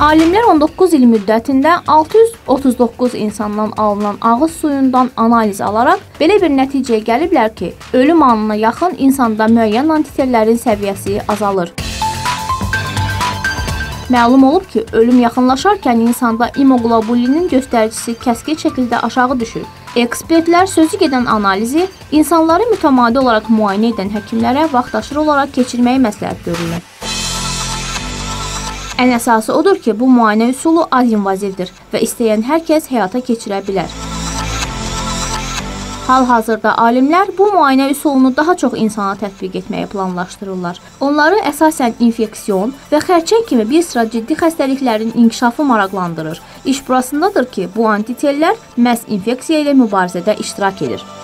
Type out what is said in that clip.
Alimlər 19 il müddətində 639 insandan alınan ağız suyundan analiz alaraq belə bir nəticəyə gəliblər ki, ölüm anına yaxın insanda müəyyən antitellərin səviyyəsi azalır. Məlum olub ki, ölüm yaxınlaşarkən insanda imoqlobulinin göstəricisi kəskin şəkildə aşağı düşür. Ekspertlər sözü gedən analizi insanları mütəmadi olaraq müayinə edən həkimlərə vaxtaşırı olaraq keçirməyi məsləhət görürlər. Ən əsası odur ki, bu müayinə üsulu az invazivdir və istəyən hər kəs həyata keçirə bilər. Hal-hazırda alimlər bu müayinə üsulunu daha çox insana tətbiq etməyi planlaşdırırlar. Onları əsasən infeksiyon və xərçəng kimi bir sıra ciddi xəstəliklərin inkişafı maraqlandırır. İş burasındadır ki, bu antitellər məhz infeksiya ilə mübarizədə iştirak edir.